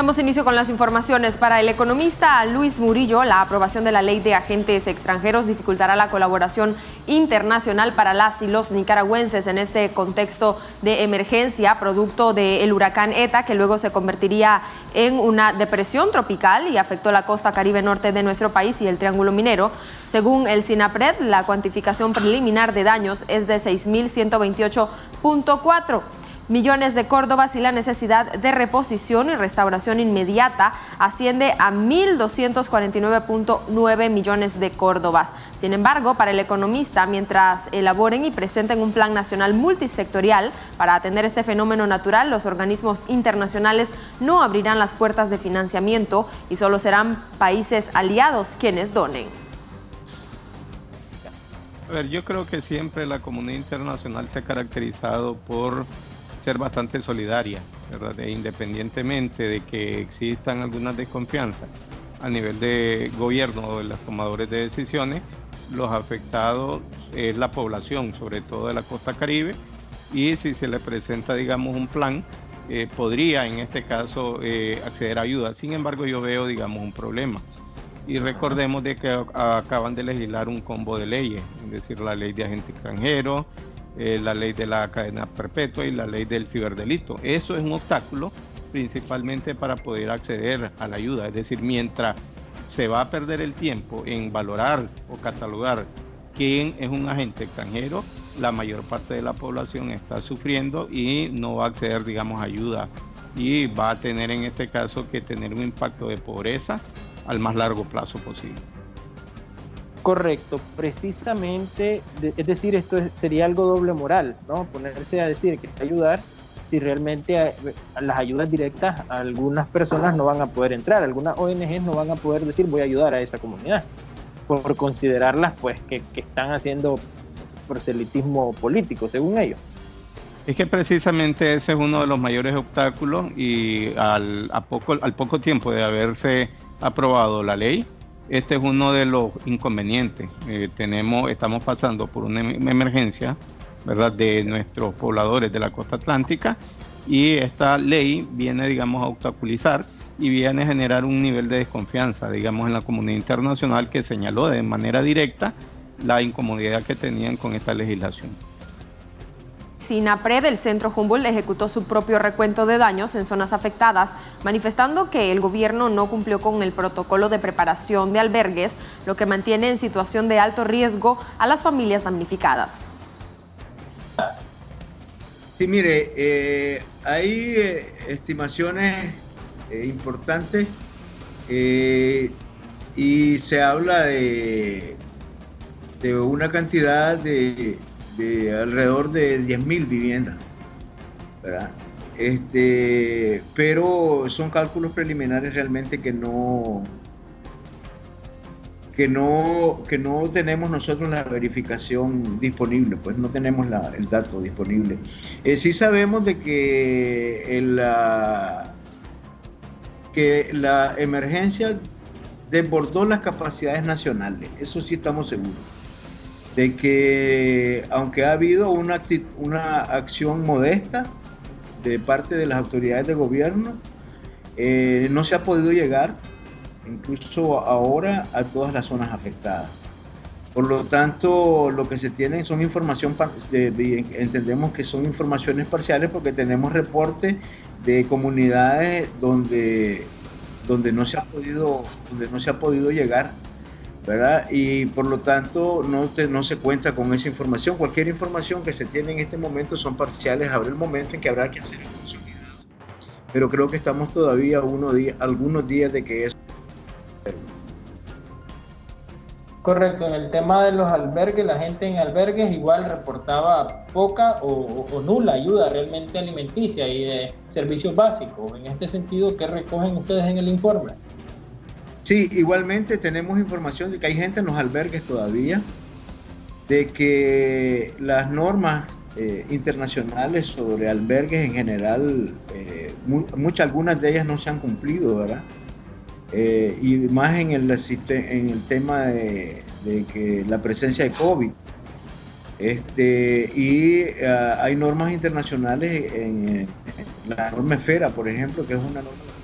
Damos inicio con las informaciones. Para el economista Luis Murillo, la aprobación de la ley de agentes extranjeros dificultará la colaboración internacional para las y los nicaragüenses en este contexto de emergencia producto del huracán ETA, que luego se convertiría en una depresión tropical y afectó la costa caribe norte de nuestro país y el Triángulo Minero. Según el SINAPRED, la cuantificación preliminar de daños es de 6.128.4 millones de córdobas y la necesidad de reposición y restauración inmediata asciende a 1.249.9 millones de córdobas. Sin embargo, para el economista, mientras elaboren y presenten un plan nacional multisectorial para atender este fenómeno natural, los organismos internacionales no abrirán las puertas de financiamiento y solo serán países aliados quienes donen. A ver, yo creo que siempre la comunidad internacional se ha caracterizado por ser bastante solidaria, ¿verdad? Independientemente de que existan algunas desconfianzas a nivel de gobierno o de los tomadores de decisiones, los afectados es la población, sobre todo de la costa caribe, y si se le presenta, digamos, un plan, podría en este caso acceder a ayuda. Sin embargo, yo veo, digamos, un problema. Y recordemos de que acaban de legislar un combo de leyes, es decir, la ley de agente extranjero, la ley de la cadena perpetua y la ley del ciberdelito. Eso es un obstáculo principalmente para poder acceder a la ayuda, es decir, mientras se va a perder el tiempo en valorar o catalogar quién es un agente extranjero, la mayor parte de la población está sufriendo y no va a acceder, digamos, a ayuda, y va a tener en este caso que tener un impacto de pobreza al más largo plazo posible. Correcto, precisamente, es decir, esto sería algo doble moral, ¿no? Ponerse a decir que ayudar si realmente las ayudas directas a algunas personas no van a poder entrar, algunas ONGs no van a poder decir voy a ayudar a esa comunidad, por considerarlas pues que están haciendo proselitismo político, según ellos. Es que precisamente ese es uno de los mayores obstáculos y al poco tiempo de haberse aprobado la ley, este es uno de los inconvenientes. Estamos pasando por una emergencia, ¿verdad?, de nuestros pobladores de la costa atlántica, y esta ley viene, digamos, a obstaculizar y viene a generar un nivel de desconfianza, digamos, en la comunidad internacional, que señaló de manera directa la incomodidad que tenían con esta legislación. SINAPRED, el Centro Humboldt, ejecutó su propio recuento de daños en zonas afectadas, manifestando que el gobierno no cumplió con el protocolo de preparación de albergues, lo que mantiene en situación de alto riesgo a las familias damnificadas. Sí, mire, hay estimaciones importantes y se habla de una cantidad de alrededor de 10.000 viviendas, ¿verdad? Pero son cálculos preliminares realmente que no tenemos nosotros la verificación disponible, pues no tenemos el dato disponible. Sí sabemos de que la emergencia desbordó las capacidades nacionales, eso sí estamos seguros. De que aunque ha habido una acción modesta de parte de las autoridades de gobierno, no se ha podido llegar, incluso ahora, a todas las zonas afectadas. Por lo tanto, lo que se tiene son información, entendemos que son informaciones parciales, porque tenemos reportes de comunidades donde no se ha podido llegar, ¿verdad? Y por lo tanto no se cuenta con esa información. Cualquier información que se tiene en este momento son parciales. Habrá el momento en que habrá que hacer el consolidado, pero creo que estamos todavía algunos días de que eso. Correcto, en el tema de los albergues, la gente en albergues igual reportaba poca o nula ayuda realmente alimenticia y de servicios básicos. En este sentido, ¿qué recogen ustedes en el informe? Sí, igualmente tenemos información de que hay gente en los albergues todavía, de que las normas internacionales sobre albergues en general, algunas de ellas no se han cumplido, ¿verdad? Y más en el tema de que la presencia de COVID. Hay normas internacionales en la norma Esfera, por ejemplo, que es una norma